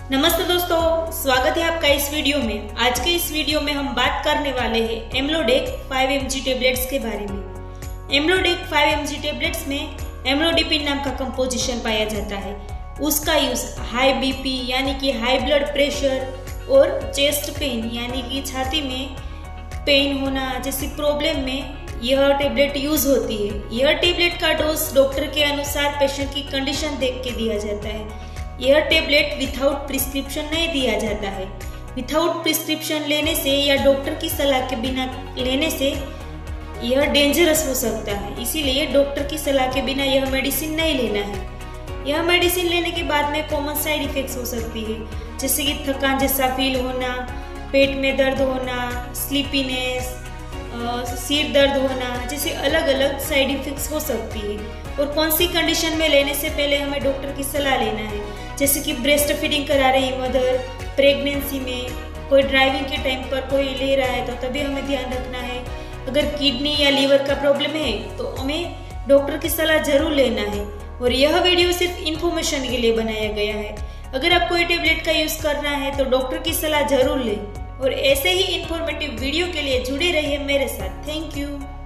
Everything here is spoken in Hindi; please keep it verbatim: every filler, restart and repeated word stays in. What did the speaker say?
नमस्ते दोस्तों, स्वागत है आपका इस वीडियो में। आज के इस वीडियो में हम बात करने वाले हैं Amlodac five M G tablets के बारे में। Amlodac five M G tablets में एम्लोडिपिन नाम का कंपोजिशन पाया जाता है। उसका यूज हाई बीपी यानी कि हाई ब्लड प्रेशर और चेस्ट पेन यानी कि छाती में पेन होना जैसी प्रॉब्लम में यह टेबलेट यूज होती है। यह टेबलेट का डोज डॉक्टर के अनुसार पेशेंट की कंडीशन देख के दिया जाता है। यह टेबलेट विथआउट प्रिस्क्रिप्शन नहीं दिया जाता है। विथआउट प्रिस्क्रिप्शन लेने से या डॉक्टर की सलाह के बिना लेने से यह डेंजरस हो सकता है, इसीलिए डॉक्टर की सलाह के बिना यह मेडिसिन नहीं लेना है। यह मेडिसिन लेने के बाद में कॉमन साइड इफेक्ट्स हो सकती है, जैसे कि थकान जैसा फील होना, पेट में दर्द होना, स्लीपीनेस, सिर दर्द होना जैसे अलग अलग साइड इफेक्ट्स हो सकती है। और कौन सी कंडीशन में लेने से पहले हमें डॉक्टर की सलाह लेना है, जैसे कि ब्रेस्ट फीडिंग करा रही मदर, प्रेगनेंसी में, कोई ड्राइविंग के टाइम पर कोई ले रहा है तो तभी हमें ध्यान रखना है। अगर किडनी या लीवर का प्रॉब्लम है तो हमें डॉक्टर की सलाह जरूर लेना है। और यह वीडियो सिर्फ इन्फॉर्मेशन के लिए बनाया गया है। अगर आपको ये टेबलेट का यूज करना है तो डॉक्टर की सलाह जरूर लें। और ऐसे ही इंफॉर्मेटिव वीडियो के लिए जुड़े रहिए मेरे साथ। Thank you.